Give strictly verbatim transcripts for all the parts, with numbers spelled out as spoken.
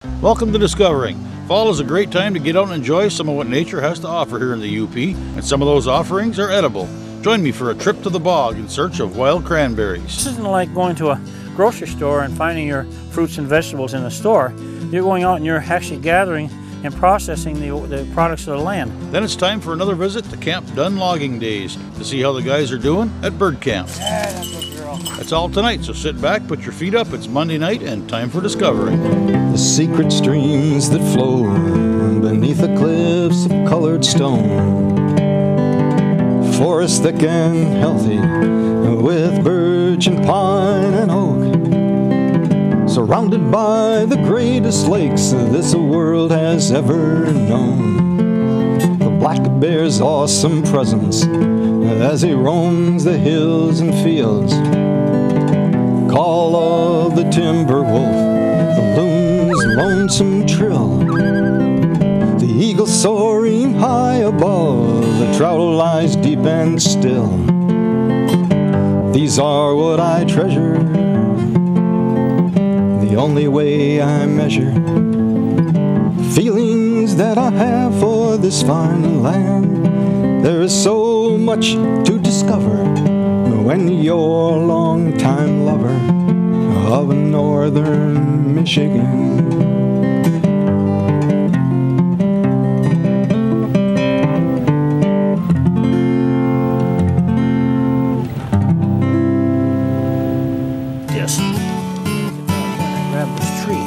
Welcome to Discovering. Fall is a great time to get out and enjoy some of what nature has to offer here in the U P, and some of those offerings are edible. Join me for a trip to the bog in search of wild cranberries. This isn't like going to a grocery store and finding your fruits and vegetables in a store. You're going out and you're actually gathering and processing the, the products of the land. Then it's time for another visit to Camp Done Logging Daze to see how the guys are doing at bird camp. Yeah, that's a good girl. That's all tonight, so sit back, put your feet up. It's Monday night and time for Discovering. The secret streams that flow beneath the cliffs of colored stone. Forest thick and healthy with birch and pine and oak. Surrounded by the greatest lakes this world has ever known. The black bear's awesome presence as he roams the hills and fields. Call of the timber wolf, the loon's lonesome trill. The eagle soaring high above, the trout lies deep and still. These are what I treasure, the only way I measure feelings that I have for this fine land. There is so much to discover when you're a long-time lover of northern Michigan. Yes. Grab this tree.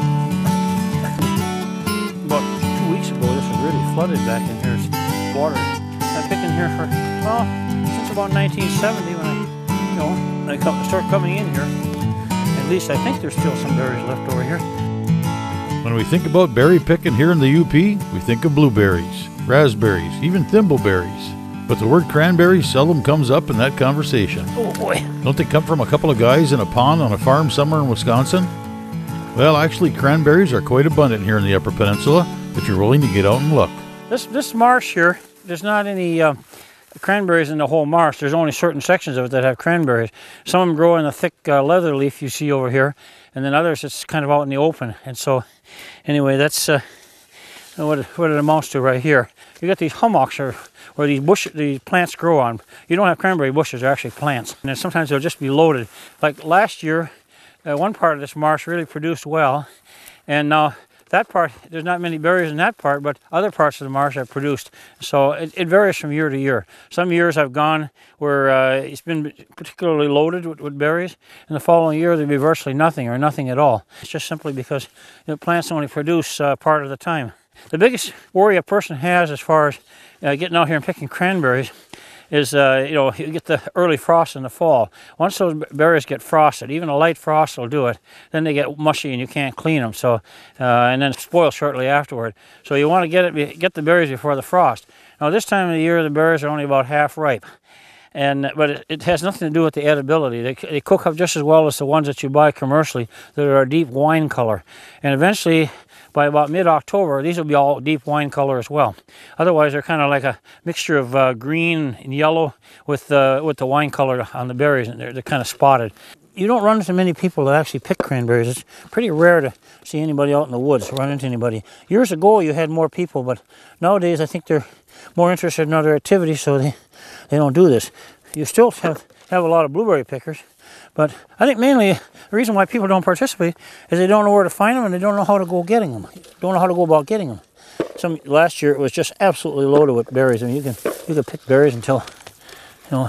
About two weeks ago, this was really flooded back in here. It's water. I've been picking here for, well, since about nineteen seventy when I, you know, I come, start coming in here. At least I think there's still some berries left over here. When we think about berry picking here in the U P, we think of blueberries, raspberries, even thimbleberries. But the word cranberry seldom comes up in that conversation. Oh boy. Don't they come from a couple of guys in a pond on a farm somewhere in Wisconsin? Well, actually, cranberries are quite abundant here in the Upper Peninsula if you're willing to get out and look. This, this marsh here, there's not any uh, cranberries in the whole marsh. There's only certain sections of it that have cranberries. Some of them grow in the thick uh, leather leaf you see over here, and then others it's kind of out in the open. And so, anyway, that's uh, what, it, what it amounts to right here. You got these hummocks or where these bush, these plants grow on. You don't have cranberry bushes; they're actually plants. And then sometimes they'll just be loaded. Like last year, uh, one part of this marsh really produced well, and now that part, there's not many berries in that part, but other parts of the marsh have produced. So it, it varies from year to year. Some years I've gone where uh, it's been particularly loaded with, with berries, and the following year there'd be virtually nothing or nothing at all. It's just simply because you know, plants only produce uh, part of the time. The biggest worry a person has as far as uh, getting out here and picking cranberries is, uh, you know, you get the early frost in the fall. Once those berries get frosted, even a light frost will do it, then they get mushy and you can't clean them, so, uh, and then spoil shortly afterward. So you want to get it, get the berries before the frost. Now this time of the year the berries are only about half ripe. And, but it, it has nothing to do with the edibility. They, they cook up just as well as the ones that you buy commercially that are a deep wine color. And eventually, by about mid-October, these will be all deep wine color as well. Otherwise, they're kind of like a mixture of uh, green and yellow with, uh, with the wine color on the berries, and they're, they're kind of spotted. You don't run into many people that actually pick cranberries. It's pretty rare to see anybody out in the woods run into anybody. Years ago, you had more people, but nowadays I think they're more interested in other activities, so they, they don't do this. You still have, have a lot of blueberry pickers, but I think mainly the reason why people don't participate is they don't know where to find them and they don't know how to go getting them. Don't know how to go about getting them. Some last year it was just absolutely loaded with berries. I mean, you can you can pick berries until, you know.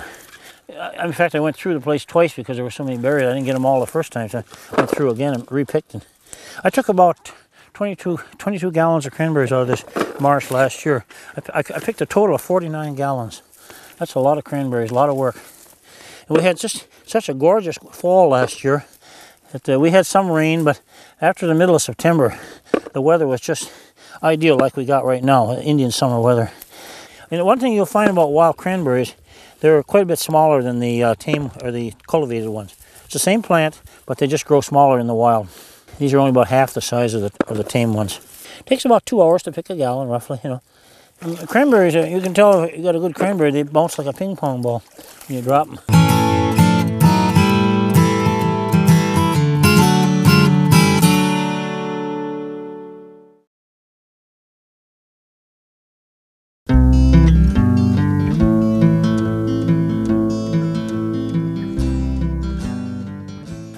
In fact, I went through the place twice because there were so many berries. I didn't get them all the first time, so I went through again and repicked them. I took about twenty-two, twenty-two gallons of cranberries out of this marsh last year. I, I, I picked a total of forty-nine gallons. That's a lot of cranberries, a lot of work. And we had just such a gorgeous fall last year that uh, we had some rain, but after the middle of September, the weather was just ideal like we got right now, Indian summer weather. And one thing you'll find about wild cranberries, they're quite a bit smaller than the uh, tame or the cultivated ones. It's the same plant, but they just grow smaller in the wild. These are only about half the size of the, of the tame ones. It takes about two hours to pick a gallon, roughly, you know. And cranberries, you can tell if you got a good cranberry, they bounce like a ping pong ball when you drop them.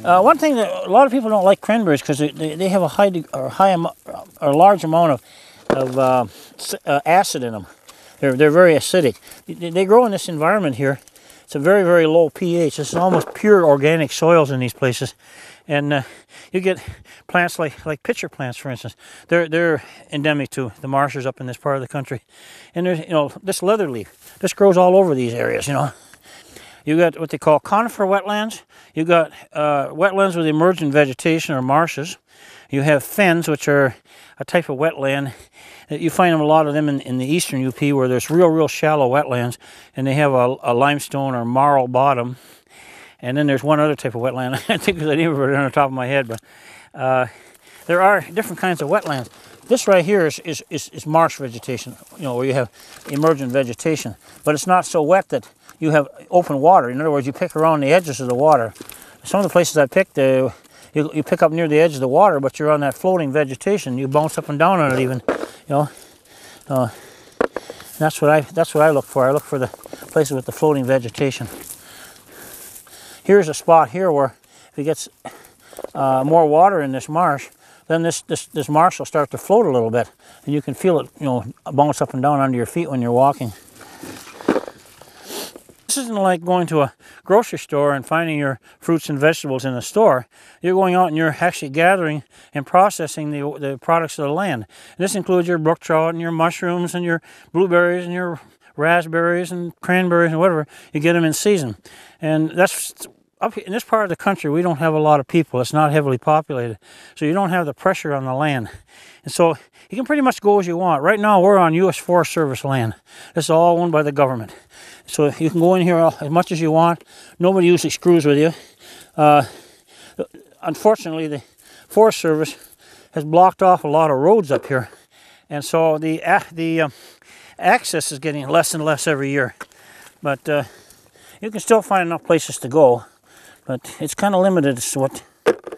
Uh, one thing that a lot of people don't like cranberries because they, they, they have a high or high amo or large amount of of uh, uh, acid in them. They're they're very acidic. They, they grow in this environment here. It's a very very low pH. This is almost pure organic soils in these places, and uh, you get plants like like pitcher plants, for instance. They're they're endemic to the marshes up in this part of the country, and there's you know this leather leaf. This grows all over these areas. You know. You got what they call conifer wetlands. You got uh, wetlands with emergent vegetation or marshes. You have fens, which are a type of wetland. You find them, a lot of them in, in the eastern U P where there's real, real shallow wetlands, and they have a, a limestone or marl bottom. And then there's one other type of wetland. I think I didn't put it on the top of my head, but uh, there are different kinds of wetlands. This right here is, is, is, is marsh vegetation, you know, where you have emergent vegetation, but it's not so wet that you have open water. In other words, you pick around the edges of the water. Some of the places I picked, uh, you, you pick up near the edge of the water, but you're on that floating vegetation. You bounce up and down on it even, you know. Uh, that's what I that's what I look for. I look for the places with the floating vegetation. Here's a spot here where if it gets uh, more water in this marsh, then this, this, this marsh will start to float a little bit, and you can feel it, you know, bounce up and down under your feet when you're walking. This isn't like going to a grocery store and finding your fruits and vegetables in the store. You're going out and you're actually gathering and processing the, the products of the land. And this includes your brook trout and your mushrooms and your blueberries and your raspberries and cranberries and whatever. You get them in season. And that's up in this part of the country, we don't have a lot of people. It's not heavily populated. So you don't have the pressure on the land. And so you can pretty much go as you want. Right now, we're on U S Forest Service land. This is all owned by the government. So you can go in here as much as you want. Nobody usually screws with you. Uh, unfortunately, the Forest Service has blocked off a lot of roads up here. And so the, the uh, access is getting less and less every year. But uh, you can still find enough places to go. But it's kind of limited as to what...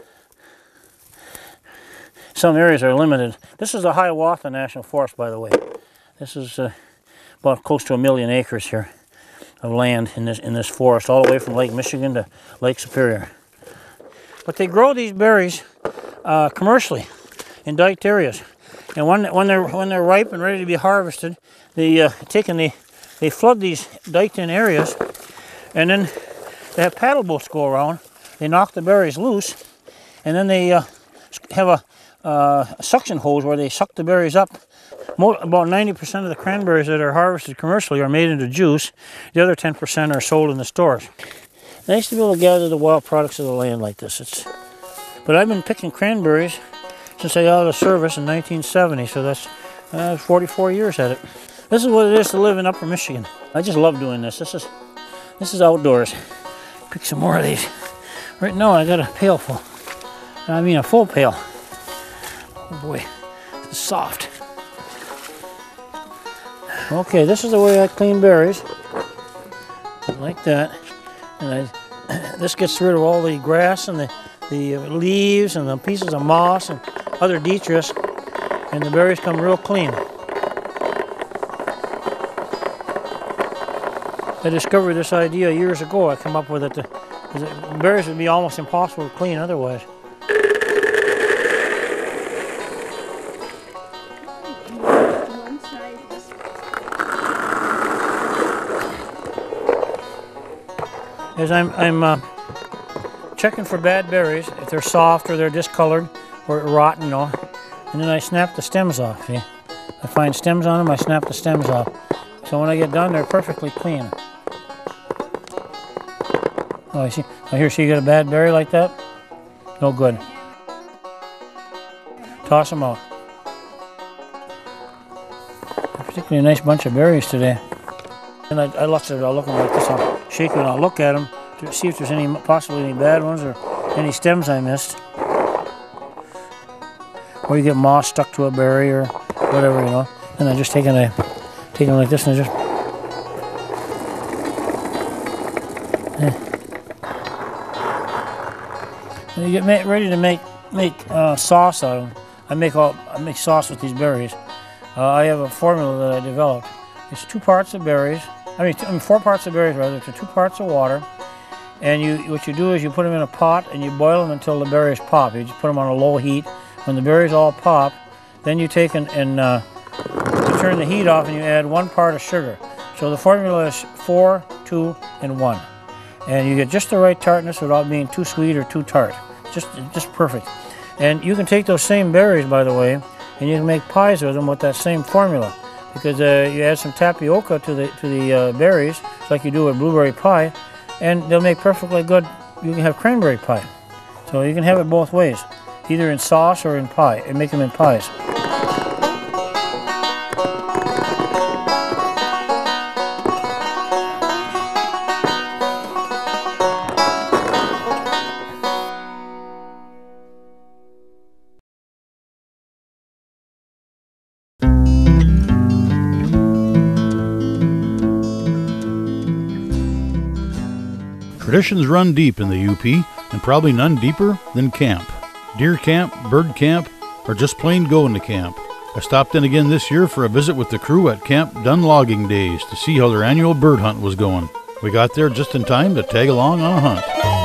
Some areas are limited. This is the Hiawatha National Forest, by the way. This is uh, about close to a million acres here of land in this in this forest, all the way from Lake Michigan to Lake Superior. But they grow these berries uh, commercially in diked areas, and when when they're when they're ripe and ready to be harvested, they uh, take and they they flood these diked-in areas, and then they have paddle boats go around. They knock the berries loose, and then they uh, have a Uh, suction hose where they suck the berries up. Mo about ninety percent of the cranberries that are harvested commercially are made into juice. The other ten percent are sold in the stores. Nice to be able to gather the wild products of the land like this. It's, but I've been picking cranberries since I got out of service in nineteen seventy, so that's uh, forty-four years at it. This is what it is to live in Upper Michigan. I just love doing this. This is this is outdoors. Pick some more of these. Right now I got a pail full. I mean a full pail. Oh boy, it's soft. Okay, this is the way I clean berries. Like that. And I, this gets rid of all the grass and the, the leaves and the pieces of moss and other detritus, and the berries come real clean. I discovered this idea years ago. I came up with it. To, the berries would be almost impossible to clean otherwise. As I'm, I'm uh, checking for bad berries, if they're soft or they're discolored or rotten, you know, and then I snap the stems off, see? I find stems on them, I snap the stems off. So when I get done, they're perfectly clean. Oh, I see. Oh, here, see, you got a bad berry like that? No good. Toss them out. A particularly nice bunch of berries today. And I, I looked at it, I'll look at them like this, I'll shake it and I'll look at them to see if there's any, possibly any bad ones or any stems I missed. Or you get moss stuck to a berry or whatever, you know. And I just take it, I take them like this and I just... Eh. When you get ready to make make uh, sauce out of them, I make all I make sauce with these berries. Uh, I have a formula that I developed. It's two parts of berries. I mean, two, I mean, four parts of berries rather, to two parts of water, And you, what you do is you put them in a pot and you boil them until the berries pop. You just put them on a low heat. When the berries all pop, then you take and, and uh, you turn the heat off and you add one part of sugar. So the formula is four, two, and one. And you get just the right tartness without being too sweet or too tart. Just, just perfect. And you can take those same berries, by the way, and you can make pies with them with that same formula. Because uh, you add some tapioca to the, to the uh, berries, just like you do with blueberry pie, and they'll make perfectly good, you can have cranberry pie. So you can have it both ways, either in sauce or in pie, and make them in pies. Traditions run deep in the U P, and probably none deeper than camp. Deer camp, bird camp, or just plain going to camp. I stopped in again this year for a visit with the crew at Camp Done Logging Daze to see how their annual bird hunt was going. We got there just in time to tag along on a hunt.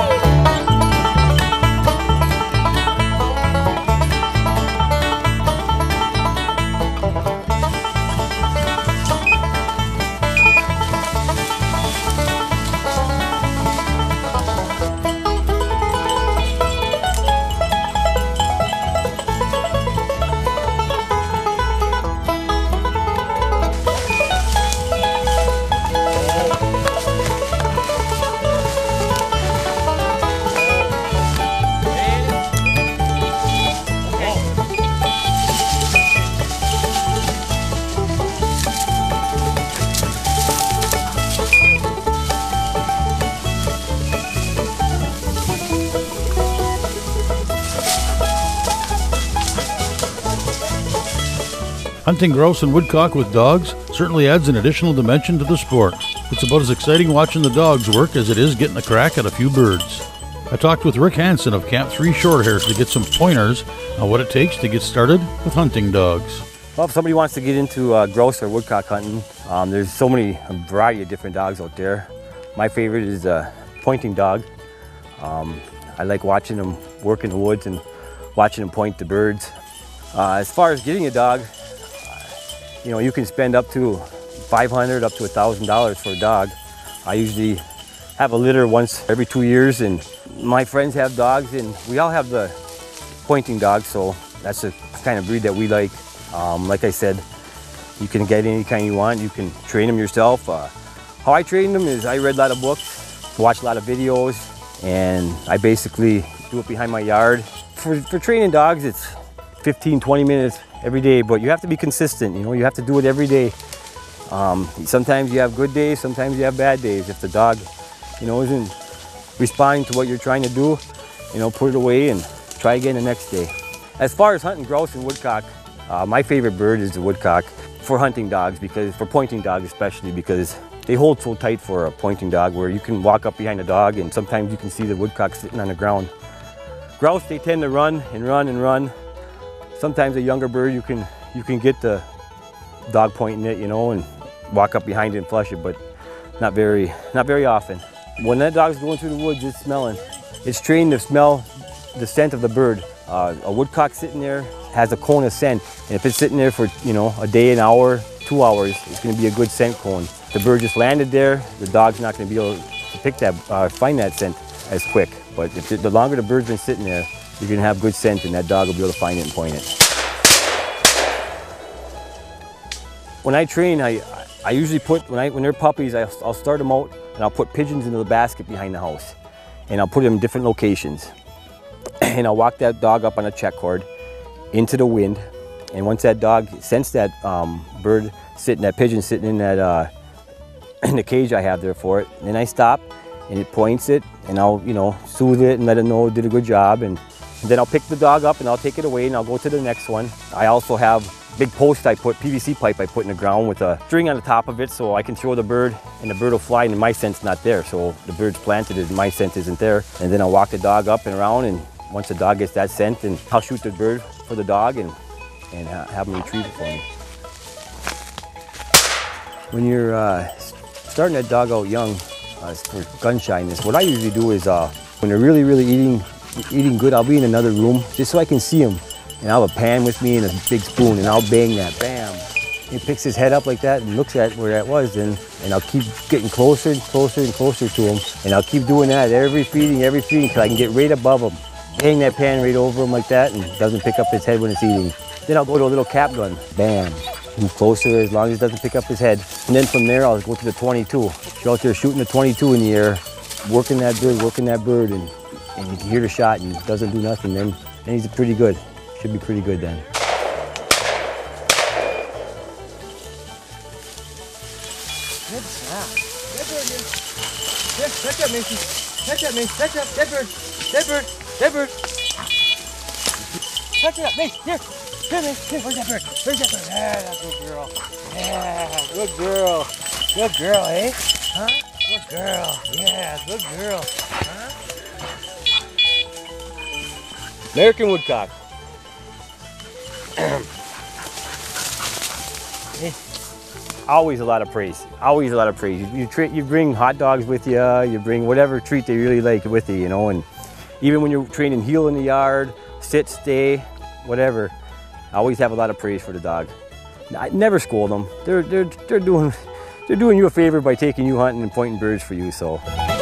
Hunting grouse and woodcock with dogs certainly adds an additional dimension to the sport. It's about as exciting watching the dogs work as it is getting a crack at a few birds. I talked with Rick Hansen of Camp three Shorthairs to get some pointers on what it takes to get started with hunting dogs. Well, if somebody wants to get into uh, grouse or woodcock hunting, um, there's so many, a variety of different dogs out there. My favorite is a pointing dog. Um, I like watching them work in the woods and watching them point the birds. Uh, as far as getting a dog, you know, you can spend up to five hundred dollars up to one thousand dollars for a dog. I usually have a litter once every two years, and my friends have dogs, and we all have the pointing dogs, so that's the kind of breed that we like. Um, like I said, you can get any kind you want. You can train them yourself. Uh, how I train them is I read a lot of books, watch a lot of videos, and I basically do it behind my yard. For, for training dogs, it's fifteen, twenty minutes every day, but you have to be consistent. You know, you have to do it every day. Um, sometimes you have good days, sometimes you have bad days. If the dog, you know, isn't responding to what you're trying to do, you know, put it away and try again the next day. As far as hunting grouse and woodcock, uh, my favorite bird is the woodcock for hunting dogs, because for pointing dogs especially, because they hold so tight for a pointing dog where you can walk up behind a dog and sometimes you can see the woodcock sitting on the ground. Grouse, they tend to run and run and run. Sometimes a younger bird, you can you can get the dog pointing it, you know, and walk up behind it and flush it, but not very not very often. When that dog's going through the woods, it's smelling. It's trained to smell the scent of the bird. Uh, a woodcock sitting there has a cone of scent, and if it's sitting there for, you know, a day, an hour, two hours, it's going to be a good scent cone. The bird just landed there, the dog's not going to be able to pick that, uh, find that scent as quick. But if the, the longer the bird's been sitting there, you're going to have good scent, and that dog will be able to find it and point it. When I train, I, I usually put, when, I, when they're puppies, I, I'll start them out and I'll put pigeons into the basket behind the house. And I'll put them in different locations. And I'll walk that dog up on a check cord into the wind. And once that dog scents that um, bird sitting, that pigeon sitting in that uh, in the cage I have there for it, then I stop and it points it, and I'll, you know, soothe it and let it know it did a good job. And then I'll pick the dog up and I'll take it away and I'll go to the next one. I also have big post I put, P V C pipe I put in the ground with a string on the top of it, so I can throw the bird and the bird will fly and my scent's not there. So the bird's planted and my scent isn't there. And then I'll walk the dog up and around, and once the dog gets that scent, and I'll shoot the bird for the dog and, and have him retrieve it for me. When you're uh, starting that dog out young, uh, for gun shyness. What I usually do is uh, when they're really, really eating, eating good, I'll be in another room just so I can see them. And I'll have a pan with me and a big spoon, and I'll bang that, bam. He picks his head up like that and looks at where that was, and, and I'll keep getting closer and closer and closer to him. And I'll keep doing that every feeding, every feeding, till I can get right above him. Hang that pan right over him like that, and doesn't pick up his head when it's eating. Then I'll go to a little cap gun, bam. Move closer as long as it doesn't pick up his head. And then from there, I'll go to the twenty-two. You're out there shooting the twenty-two in the air, working that bird, working that bird, and, and you can hear the shot and it doesn't do nothing, then, then he's pretty good. Should be pretty good then. Good shot. Good bird, man. Yeah, catch up, Mason. Catch up, Mason. Catch up. Dead bird. Dead bird. Dead bird. Catch it up, Mason. Here. Here, Mason. Here. Where's that bird? Where's that bird? Yeah, that's a good girl. Yeah, good girl. Good girl, eh? Huh? Good girl. Yeah, good girl. Huh? American woodcock. Always a lot of praise. Always a lot of praise. You, you, tra you bring hot dogs with you. You bring whatever treat they really like with you, you know. And even when you're training heel in the yard, sit, stay, whatever, I always have a lot of praise for the dog. I never scold them. They're they're they're doing they're doing you a favor by taking you hunting and pointing birds for you. So.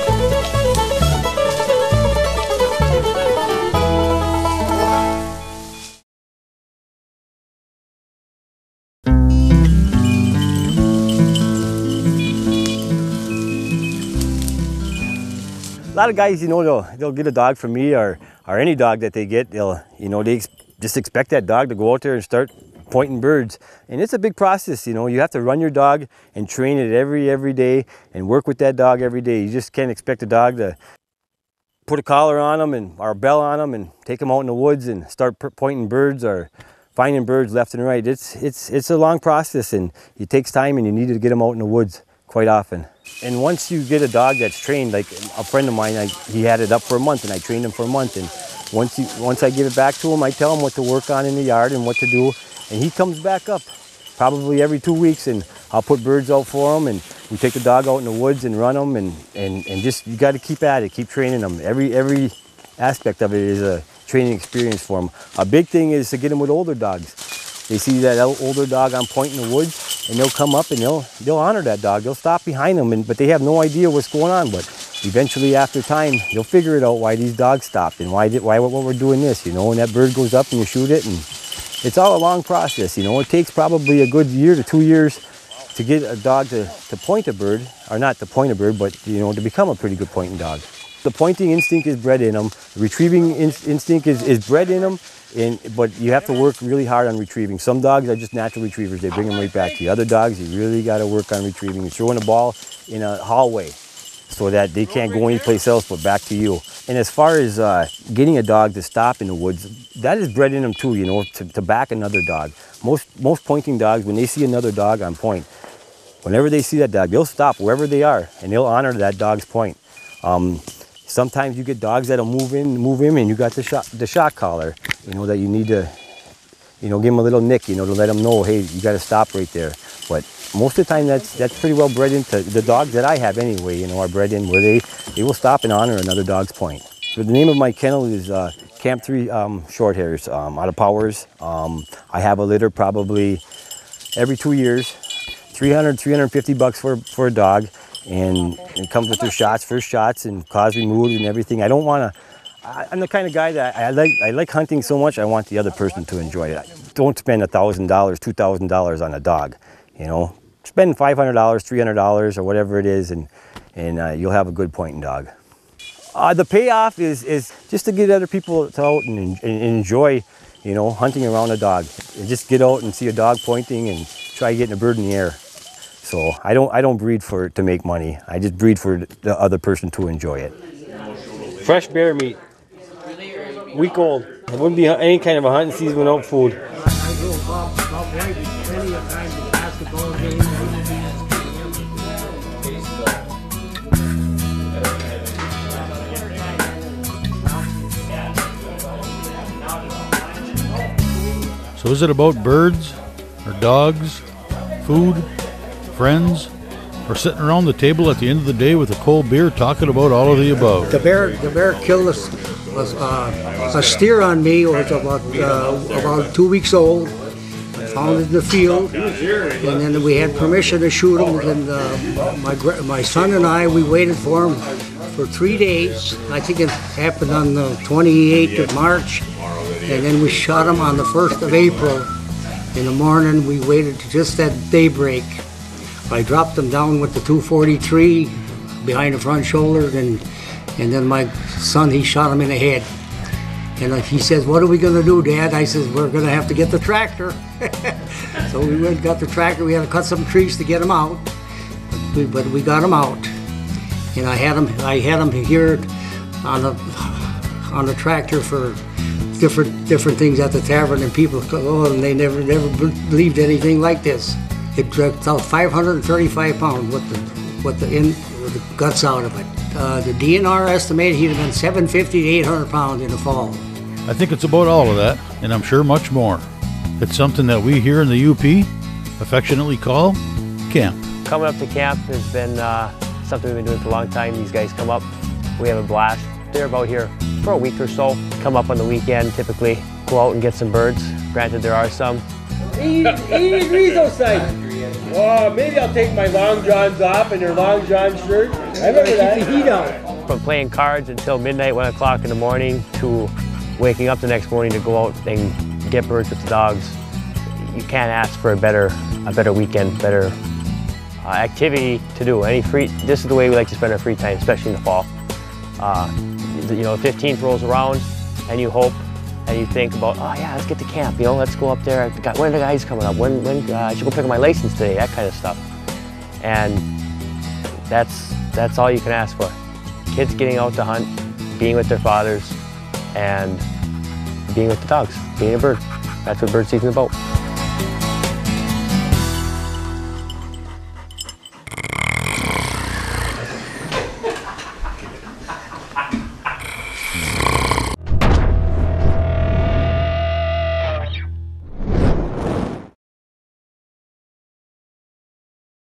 A lot of guys, you know, they'll, they'll get a dog from me, or, or any dog that they get, they'll, you know, they ex just expect that dog to go out there and start pointing birds. And it's a big process, you know. You have to run your dog and train it every, every day and work with that dog every day. You just can't expect a dog to put a collar on them and, or a bell on them and take them out in the woods and start pointing birds or finding birds left and right. It's, it's, it's a long process, and it takes time, and you need to get them out in the woods quite often. And once you get a dog that's trained, like a friend of mine, I, he had it up for a month, and I trained him for a month. And once, you, once I give it back to him, I tell him what to work on in the yard and what to do. And he comes back up probably every two weeks, and I'll put birds out for him, and we take the dog out in the woods and run them, and, and, and just, you got to keep at it, keep training them. Every, every aspect of it is a training experience for them. A big thing is to get them with older dogs. They see that older dog on point in the woods, and they'll come up and they'll they'll honor that dog. They'll stop behind them, and but they have no idea what's going on. But eventually, after time, they'll figure it out why these dogs stopped and why did why what we're doing this. You know, and that bird goes up and you shoot it, and it's all a long process. You know, it takes probably a good year to two years to get a dog to to point a bird, or not to point a bird, but you know, to become a pretty good pointing dog. The pointing instinct is bred in them. The retrieving in instinct is is bred in them. And, but you have to work really hard on retrieving. Some dogs are just natural retrievers. They bring them right back to you. Other dogs, you really got to work on retrieving. You're throwing a ball in a hallway so that they can't go anyplace else but back to you. And as far as uh, getting a dog to stop in the woods, that is bred in them too, you know, to, to back another dog. Most, most pointing dogs, when they see another dog on point, whenever they see that dog, they'll stop wherever they are and they'll honor that dog's point. Um, sometimes you get dogs that'll move in, move in, and you got the shot, the shot collar. You know, that you need to, you know, give them a little nick, you know, to let them know, hey, you got to stop right there. But most of the time, that's that's pretty well bred into the dogs that I have anyway, you know, are bred in where they, they will stop and honor another dog's point. But the name of my kennel is uh, Camp three um, Shorthairs um, out of Powers. Um, I have a litter probably every two years, three hundred, three hundred fifty bucks for, for a dog. And it comes with their shots, first shots, and cause removed and everything. I don't want to, I'm the kind of guy that I like, I like hunting so much, I want the other person to enjoy it. Don't spend one thousand dollars, two thousand dollars on a dog, you know. Spend five hundred dollars, three hundred dollars, or whatever it is, and, and uh, you'll have a good pointing dog. Uh, the payoff is, is just to get other people to out and, and enjoy, you know, hunting around a dog. And just get out and see a dog pointing and try getting a bird in the air. So I don't, I don't breed for to make money. I just breed for the other person to enjoy it. Fresh bear meat, week old. It wouldn't be any kind of a hunting season without food. So is it about birds or dogs, food, friends, or sitting around the table at the end of the day with a cold beer talking about all of the above. The bear, the bear killed us, was, uh, a steer on me. It was about uh, about two weeks old. Found it in the field, and then we had permission to shoot him. And uh, my my son and I, we waited for him for three days. I think it happened on the twenty-eighth of March, and then we shot him on the first of April. In the morning, we waited just at daybreak. I dropped him down with the two forty-three behind the front shoulder, and and then my son, he shot him in the head. And he says, "What are we going to do, Dad?" I says, "We're going to have to get the tractor." So we went and got the tractor. We had to cut some trees to get him out, but we, but we got him out. And I had him, I had him here on the on the tractor for different different things at the tavern, and people go, "Oh," and they never never believed anything like this. It dragged out five hundred thirty-five pounds with the with the in with the guts out of it. Uh, the D N R estimated he'd have been seven fifty to eight hundred pounds in the fall. I think it's about all of that, and I'm sure much more. It's something that we here in the U P affectionately call camp. Coming up to camp has been uh, something we've been doing for a long time. These guys come up, we have a blast. They're about here for a week or so. Come up on the weekend, typically go out and get some birds. Granted, there are some. eighty, eighty degrees outside. Oh, maybe I'll take my long johns off and your long john shirt. I remember that. Keep the heat out. From playing cards until midnight, one o'clock in the morning, to waking up the next morning to go out and get birds with the dogs. You can't ask for a better, a better weekend, better uh, activity to do. Any free. This is the way we like to spend our free time, especially in the fall. Uh, you know, the fifteenth rolls around, and you hope. And you think about, oh yeah, let's get to camp, you know, let's go up there. When are the guys coming up? When, when uh, I should go pick up my license today, that kind of stuff. And that's, that's all you can ask for. Kids getting out to hunt, being with their fathers, and being with the dogs, being a bird. That's what bird season's about.